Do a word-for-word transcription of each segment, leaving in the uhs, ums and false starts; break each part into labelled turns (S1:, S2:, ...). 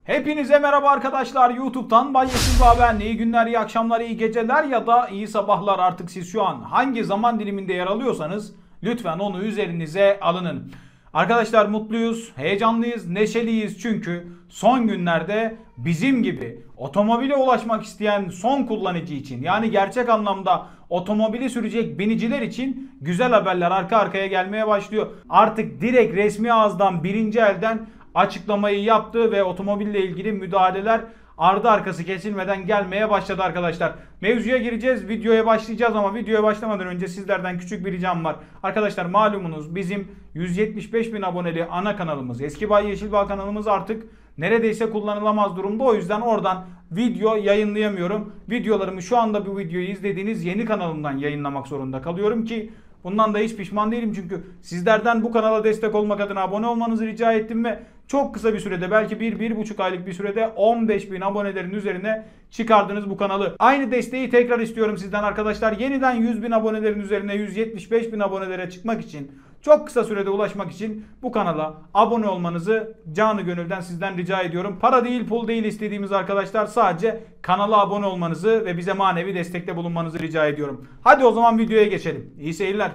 S1: Hepinize merhaba arkadaşlar. YouTube'dan Bay Yeşil ben. İyi günler, iyi akşamlar, iyi geceler ya da iyi sabahlar, artık siz şu an hangi zaman diliminde yer alıyorsanız lütfen onu üzerinize alının. Arkadaşlar mutluyuz, heyecanlıyız, neşeliyiz çünkü son günlerde bizim gibi otomobile ulaşmak isteyen son kullanıcı için, yani gerçek anlamda otomobili sürecek biniciler için güzel haberler arka arkaya gelmeye başlıyor. Artık direkt resmi ağızdan, birinci elden açıklamayı yaptı ve otomobille ilgili müdahaleler ardı arkası kesilmeden gelmeye başladı arkadaşlar. Mevzuya gireceğiz, videoya başlayacağız ama videoya başlamadan önce sizlerden küçük bir ricam var. Arkadaşlar malumunuz bizim yüz yetmiş beş bin aboneli ana kanalımız, eski Bay Yeşilbağ kanalımız artık neredeyse kullanılamaz durumda. O yüzden oradan video yayınlayamıyorum. Videolarımı şu anda bu videoyu izlediğiniz yeni kanalımdan yayınlamak zorunda kalıyorum ki bundan da hiç pişman değilim çünkü sizlerden bu kanala destek olmak adına abone olmanızı rica ettim ve çok kısa bir sürede, belki bir bir buçuk aylık bir sürede on beş bin abonelerin üzerine çıkardınız bu kanalı. Aynı desteği tekrar istiyorum sizden arkadaşlar. Yeniden yüz bin abonelerin üzerine yüz yetmiş beş bin abonelere çıkmak için, çok kısa sürede ulaşmak için bu kanala abone olmanızı canı gönülden sizden rica ediyorum. Para değil, pul değil istediğimiz arkadaşlar, sadece kanala abone olmanızı ve bize manevi destekte bulunmanızı rica ediyorum. Hadi o zaman videoya geçelim. İyi seyirler.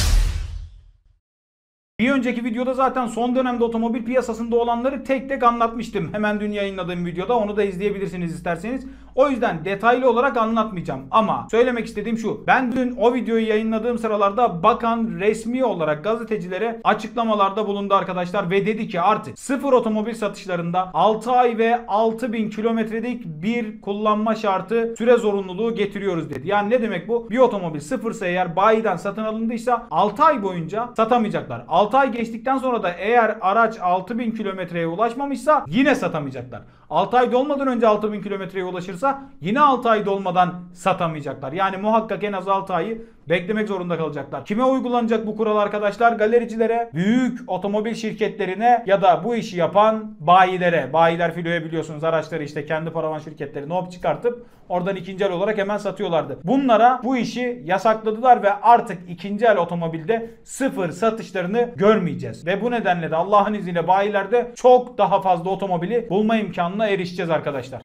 S1: Bir önceki videoda zaten son dönemde otomobil piyasasında olanları tek tek anlatmıştım. Hemen dün yayınladığım videoda, onu da izleyebilirsiniz isterseniz. O yüzden detaylı olarak anlatmayacağım. Ama söylemek istediğim şu: ben dün o videoyu yayınladığım sıralarda bakan resmi olarak gazetecilere açıklamalarda bulundu arkadaşlar. Ve dedi ki artık sıfır otomobil satışlarında altı ay ve altı bin kilometrelik bir kullanma şartı, süre zorunluluğu getiriyoruz dedi. Yani ne demek bu? Bir otomobil sıfırsa eğer, bayiden satın alındıysa altı ay boyunca satamayacaklar. altı ay geçtikten sonra da eğer araç altı bin kilometreye ulaşmamışsa yine satamayacaklar. altı ay dolmadan önce altı bin kilometreye ulaşırsa yine altı ay dolmadan satamayacaklar. Yani muhakkak en az altı ayı beklemek zorunda kalacaklar. Kime uygulanacak bu kural arkadaşlar? Galericilere, büyük otomobil şirketlerine ya da bu işi yapan bayilere. Bayiler filoya biliyorsunuz araçları işte kendi paravan şirketleri nop çıkartıp oradan ikinci el olarak hemen satıyorlardı. Bunlara bu işi yasakladılar ve artık ikinci el otomobilde sıfır satışlarını görmeyeceğiz. Ve bu nedenle de Allah'ın izniyle bayilerde çok daha fazla otomobili bulma imkanına erişeceğiz arkadaşlar.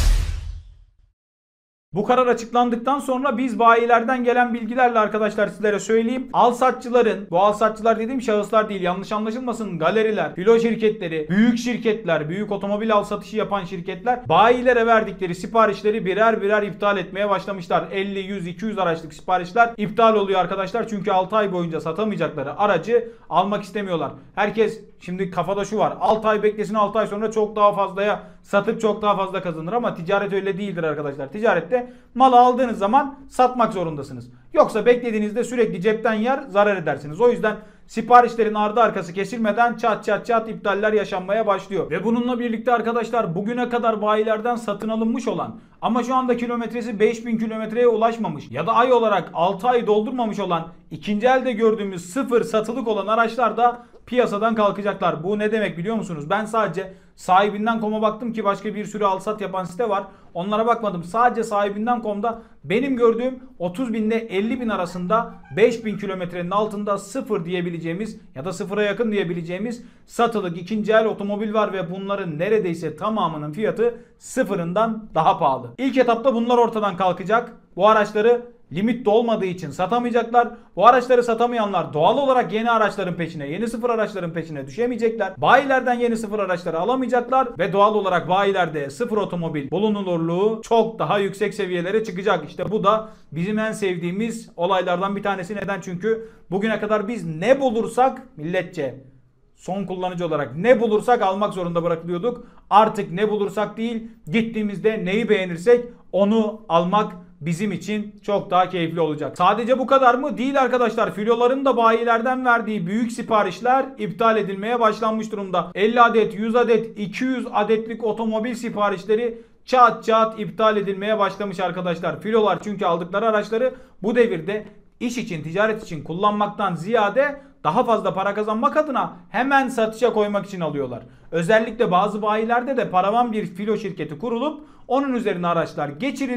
S1: Bu karar açıklandıktan sonra biz bayilerden gelen bilgilerle arkadaşlar sizlere söyleyeyim. Alsatçıların, bu alsatçılar dediğim şahıslar değil, yanlış anlaşılmasın, galeriler, filo şirketleri, büyük şirketler, büyük otomobil al satışı yapan şirketler bayilere verdikleri siparişleri birer birer iptal etmeye başlamışlar. elli, yüz, iki yüz araçlık siparişler iptal oluyor arkadaşlar. Çünkü altı ay boyunca satamayacakları aracı almak istemiyorlar. Herkes şimdi kafada şu var: altı ay beklesin, altı ay sonra çok daha fazlaya satıp çok daha fazla kazanır, ama ticaret öyle değildir arkadaşlar. Ticarette malı aldığınız zaman satmak zorundasınız. Yoksa beklediğinizde sürekli cepten yer, zarar edersiniz. O yüzden siparişlerin ardı arkası kesilmeden çat çat çat iptaller yaşanmaya başlıyor. Ve bununla birlikte arkadaşlar bugüne kadar bayilerden satın alınmış olan ama şu anda kilometresi beş bin kilometreye ulaşmamış ya da ay olarak altı ay doldurmamış olan, ikinci elde gördüğümüz sıfır satılık olan araçlar da piyasadan kalkacaklar. Bu ne demek biliyor musunuz? Ben sadece sahibinden nokta com'a baktım ki başka bir sürü alsat yapan site var. Onlara bakmadım. Sadece sahibinden nokta com'da benim gördüğüm otuz bin ile elli bin arasında beş bin kilometrenin altında sıfır diyebileceğimiz ya da sıfıra yakın diyebileceğimiz satılık ikinci el otomobil var ve bunların neredeyse tamamının fiyatı sıfırından daha pahalı. İlk etapta bunlar ortadan kalkacak. Bu araçları limit dolmadığı için satamayacaklar. Bu araçları satamayanlar doğal olarak yeni araçların peşine, yeni sıfır araçların peşine düşemeyecekler. Bayilerden yeni sıfır araçları alamayacaklar ve doğal olarak bayilerde sıfır otomobil bulunurluğu çok daha yüksek seviyelere çıkacak. İşte bu da bizim en sevdiğimiz olaylardan bir tanesi. Neden? Çünkü bugüne kadar biz ne bulursak milletçe, son kullanıcı olarak ne bulursak almak zorunda bırakılıyorduk. Artık ne bulursak değil, gittiğimizde neyi beğenirsek onu almak bizim için çok daha keyifli olacak. Sadece bu kadar mı? Değil arkadaşlar. Filoların da bayilerden verdiği büyük siparişler iptal edilmeye başlanmış durumda. elli adet, yüz adet, iki yüz adetlik otomobil siparişleri çat çat iptal edilmeye başlamış arkadaşlar. Filolar çünkü aldıkları araçları bu devirde iş için, ticaret için kullanmaktan ziyade daha fazla para kazanmak adına hemen satışa koymak için alıyorlar. Özellikle bazı bayilerde de paravan bir filo şirketi kurulup onun üzerine araçlar geçirilip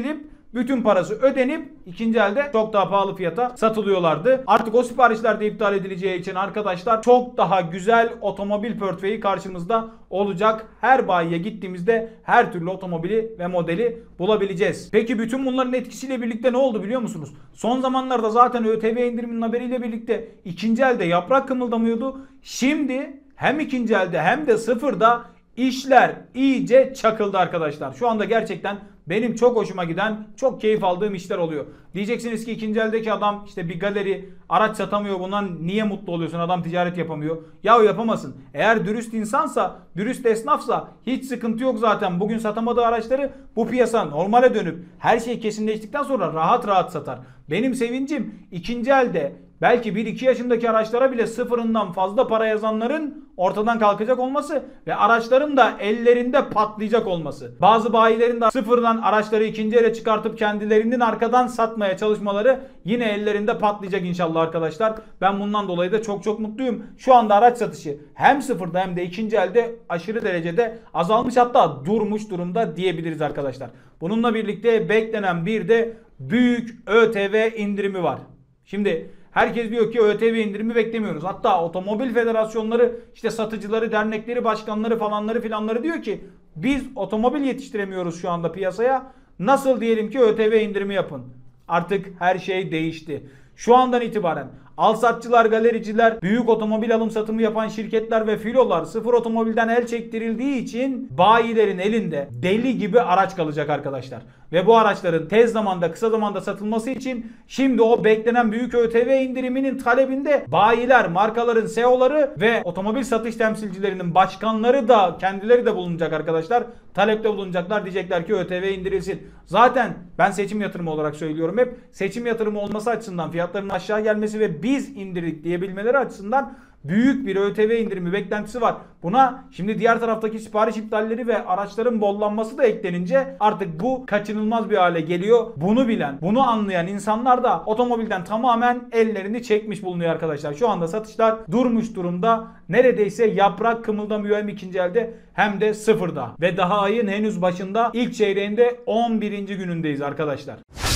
S1: Bütün parası ödenip ikinci elde çok daha pahalı fiyata satılıyorlardı. Artık o siparişler de iptal edileceği için arkadaşlar çok daha güzel otomobil portföyü karşımızda olacak. Her bayiye gittiğimizde her türlü otomobili ve modeli bulabileceğiz. Peki bütün bunların etkisiyle birlikte ne oldu biliyor musunuz? Son zamanlarda zaten ÖTV indiriminin haberiyle birlikte ikinci elde yaprak kımıldamıyordu. Şimdi hem ikinci elde hem de sıfırda işler iyice çakıldı arkadaşlar. Şu anda gerçekten benim çok hoşuma giden, çok keyif aldığım işler oluyor. Diyeceksiniz ki ikinci eldeki adam işte bir galeri araç satamıyor, bundan niye mutlu oluyorsun? Adam ticaret yapamıyor. Yahu yapamasın. Eğer dürüst insansa, dürüst esnafsa hiç sıkıntı yok zaten. Bugün satamadığı araçları bu piyasa normale dönüp her şey kesinleştikten sonra rahat rahat satar. Benim sevincim ikinci elde belki bir iki yaşındaki araçlara bile sıfırından fazla para yazanların ortadan kalkacak olması ve araçların da ellerinde patlayacak olması. Bazı bayilerin de sıfırdan araçları ikinci ele çıkartıp kendilerinin arkadan satmaya çalışmaları yine ellerinde patlayacak inşallah arkadaşlar. Ben bundan dolayı da çok çok mutluyum. Şu anda araç satışı hem sıfırda hem de ikinci elde aşırı derecede azalmış, hatta durmuş durumda diyebiliriz arkadaşlar. Bununla birlikte beklenen bir de büyük ÖTV indirimi var. Şimdi herkes diyor ki ÖTV indirimi beklemiyoruz. Hatta otomobil federasyonları, işte satıcıları, dernekleri, başkanları falanları filanları diyor ki biz otomobil yetiştiremiyoruz şu anda piyasaya. Nasıl diyelim ki ÖTV indirimi yapın. Artık her şey değişti. Şu andan itibaren alsatçılar, galericiler, büyük otomobil alım satımı yapan şirketler ve filolar sıfır otomobilden el çektirildiği için bayilerin elinde deli gibi araç kalacak arkadaşlar. Ve bu araçların tez zamanda, kısa zamanda satılması için şimdi o beklenen büyük ÖTV indiriminin talebinde bayiler, markaların C E O'ları ve otomobil satış temsilcilerinin başkanları da kendileri de bulunacak arkadaşlar. Talepte bulunacaklar, diyecekler ki ÖTV indirilsin. Zaten ben seçim yatırımı olarak söylüyorum hep. Seçim yatırımı olması açısından, fiyatların aşağı gelmesi ve biz indirdik diyebilmeleri açısından büyük bir ÖTV indirimi beklentisi var. Buna şimdi diğer taraftaki sipariş iptalleri ve araçların bollanması da eklenince artık bu kaçınılmaz bir hale geliyor. Bunu bilen, bunu anlayan insanlar da otomobilden tamamen ellerini çekmiş bulunuyor arkadaşlar. Şu anda satışlar durmuş durumda. Neredeyse yaprak kımıldamıyor hem ikinci elde hem de sıfırda. Ve daha ayın henüz başında, ilk çeyreğinde on birinci günündeyiz arkadaşlar.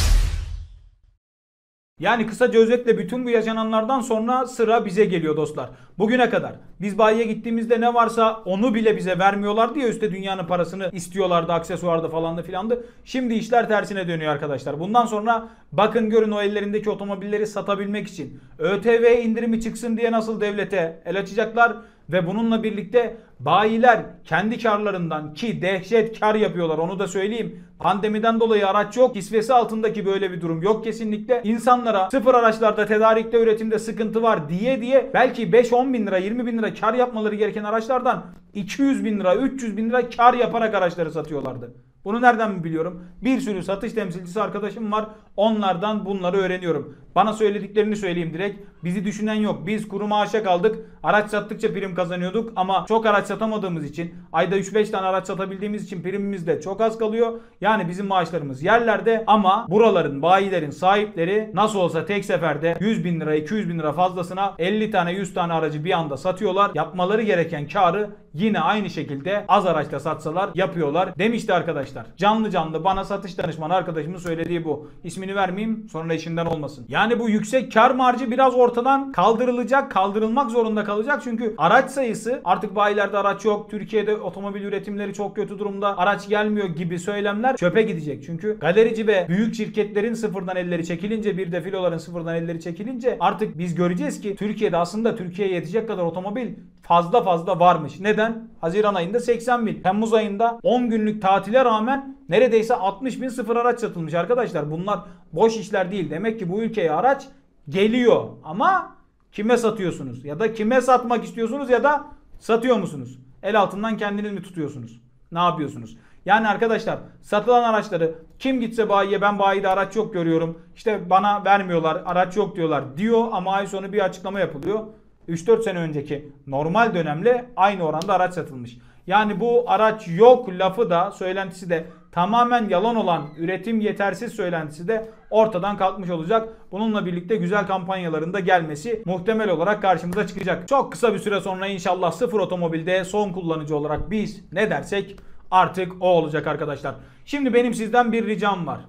S1: Yani kısaca özetle bütün bu yaşananlardan sonra sıra bize geliyor dostlar. Bugüne kadar biz bayiye gittiğimizde ne varsa onu bile bize vermiyorlardı ya, üstte dünyanın parasını istiyorlardı, aksesuarda falandı filandı. Şimdi işler tersine dönüyor arkadaşlar. Bundan sonra bakın görün, o ellerindeki otomobilleri satabilmek için ÖTV indirimi çıksın diye nasıl devlete el açacaklar. Ve bununla birlikte bayiler kendi karlarından, ki dehşet kar yapıyorlar, onu da söyleyeyim. Pandemiden dolayı araç yok, kisvesi altındaki böyle bir durum yok kesinlikle. İnsanlara sıfır araçlarda, tedarikte, üretimde sıkıntı var diye diye belki beş on bin lira, yirmi bin lira kar yapmaları gereken araçlardan iki yüz bin lira, üç yüz bin lira kar yaparak araçları satıyorlardı. Bunu nereden mi biliyorum? Bir sürü satış temsilcisi arkadaşım var. Onlardan bunları öğreniyorum. Bana söylediklerini söyleyeyim direkt. Bizi düşünen yok. Biz kuru maaşa kaldık. Araç sattıkça prim kazanıyorduk ama çok araç satamadığımız için, ayda üç beş tane araç satabildiğimiz için primimiz de çok az kalıyor. Yani bizim maaşlarımız yerlerde ama buraların, bayilerin sahipleri nasıl olsa tek seferde yüz bin lira, iki yüz bin lira fazlasına elli tane, yüz tane aracı bir anda satıyorlar. Yapmaları gereken karı yine aynı şekilde az araçla satsalar yapıyorlar demişti arkadaşlar. Canlı canlı bana satış danışmanı arkadaşımın söylediği bu. İsmini vermeyeyim, sonra işinden olmasın. Yani bu yüksek kar marjı biraz ortadan kaldırılacak, kaldırılmak zorunda kalacak. Çünkü araç sayısı, artık bayilerde araç yok, Türkiye'de otomobil üretimleri çok kötü durumda, araç gelmiyor gibi söylemler çöpe gidecek. Çünkü galerici ve büyük şirketlerin sıfırdan elleri çekilince, bir de filoların sıfırdan elleri çekilince artık biz göreceğiz ki Türkiye'de aslında Türkiye'ye yetecek kadar otomobil fazla fazla varmış. Neden? Haziran ayında seksen bin. Temmuz ayında on günlük tatile rağmen neredeyse altmış bin sıfır araç satılmış arkadaşlar. Bunlar boş işler değil. Demek ki bu ülkeye araç geliyor. Ama kime satıyorsunuz? Ya da kime satmak istiyorsunuz ya da satıyor musunuz? El altından kendiniz mi tutuyorsunuz? Ne yapıyorsunuz? Yani arkadaşlar, satılan araçları kim gitse bayiye, ben bayide araç yok görüyorum, İşte bana vermiyorlar, araç yok diyorlar diyor ama ay sonu bir açıklama yapılıyor. üç dört sene önceki normal dönemle aynı oranda araç satılmış. Yani bu araç yok lafı da, söylentisi de tamamen yalan olan, üretim yetersiz söylentisi de ortadan kalkmış olacak. Bununla birlikte güzel kampanyaların da gelmesi muhtemel olarak karşımıza çıkacak. Çok kısa bir süre sonra inşallah sıfır otomobilde son kullanıcı olarak biz ne dersek artık o olacak arkadaşlar. Şimdi benim sizden bir ricam var.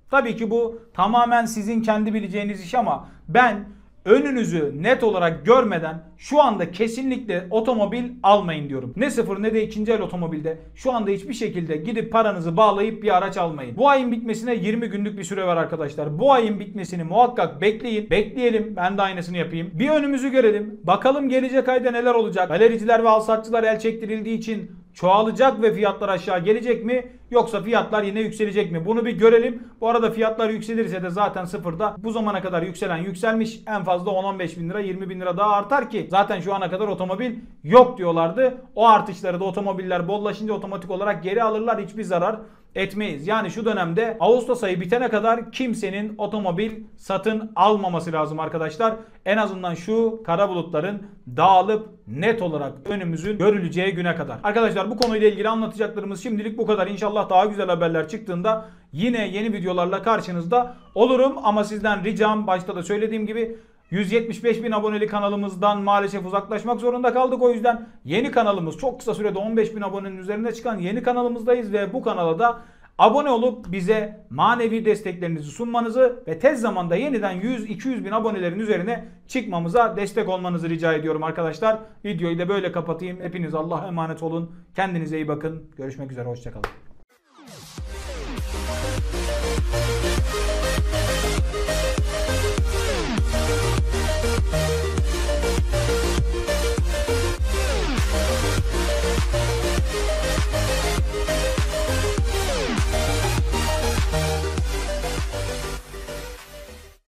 S1: Tabii ki bu tamamen sizin kendi bileceğiniz iş ama ben önünüzü net olarak görmeden şu anda kesinlikle otomobil almayın diyorum. Ne sıfır ne de ikinci el otomobilde şu anda hiçbir şekilde gidip paranızı bağlayıp bir araç almayın. Bu ayın bitmesine yirmi günlük bir süre var arkadaşlar. Bu ayın bitmesini muhakkak bekleyin. Bekleyelim. Ben de aynısını yapayım. Bir önümüzü görelim. Bakalım gelecek ayda neler olacak. Galericiler ve alsatçılar el çektirildiği için çoğalacak ve fiyatlar aşağı gelecek mi? Yoksa fiyatlar yine yükselecek mi? Bunu bir görelim. Bu arada fiyatlar yükselirse de zaten sıfırda bu zamana kadar yükselen yükselmiş. En fazla on on beş bin lira yirmi bin lira daha artar ki zaten şu ana kadar otomobil yok diyorlardı. O artışları da otomobiller bollaşınca otomatik olarak geri alırlar. Hiçbir zarar etmeyiz. Yani şu dönemde Ağustos ayı bitene kadar kimsenin otomobil satın almaması lazım arkadaşlar. En azından şu kara bulutların dağılıp net olarak önümüzün görüleceği güne kadar. Arkadaşlar bu konuyla ilgili anlatacaklarımız şimdilik bu kadar. İnşallah daha güzel haberler çıktığında yine yeni videolarla karşınızda olurum. Ama sizden ricam başta da söylediğim gibi yüz yetmiş beş bin aboneli kanalımızdan maalesef uzaklaşmak zorunda kaldık. O yüzden yeni kanalımız çok kısa sürede on beş bin abonenin üzerinde çıkan yeni kanalımızdayız ve bu kanala da abone olup bize manevi desteklerinizi sunmanızı ve tez zamanda yeniden yüz iki yüz bin abonelerin üzerine çıkmamıza destek olmanızı rica ediyorum arkadaşlar. Videoyu da böyle kapatayım. Hepiniz Allah'a emanet olun. Kendinize iyi bakın. Görüşmek üzere. Hoşçakalın.